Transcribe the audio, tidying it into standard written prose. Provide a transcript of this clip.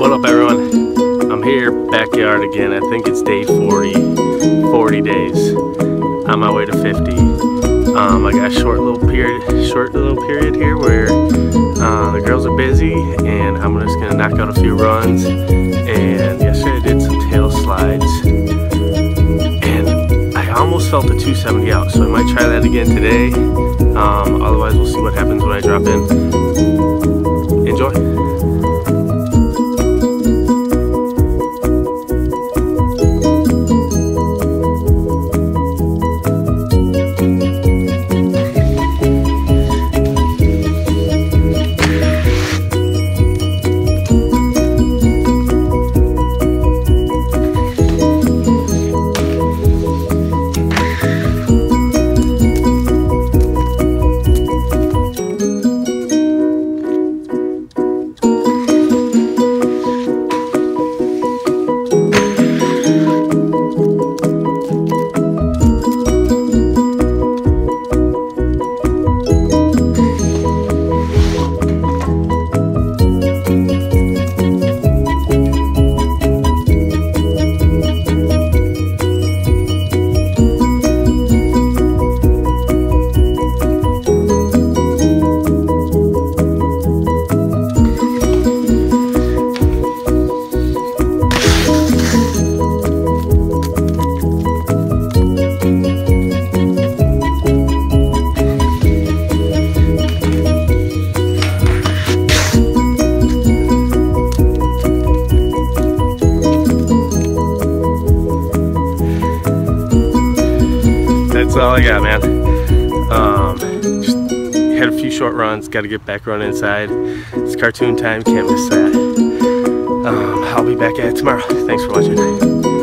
What up, everyone? I'm here, backyard again. I think it's day 40 days on my way to 50. I got a short little period here where the girls are busy, and I'm just gonna knock out a few runs. And yesterday I did some tail slides, and I almost felt a 270 out, so I might try that again today. Otherwise, we'll see what happens when I drop in. Enjoy. That's all I got, man. Just had a few short runs, got to get back running inside. It's cartoon time, can't miss that. I'll be back at it tomorrow. Thanks for watching.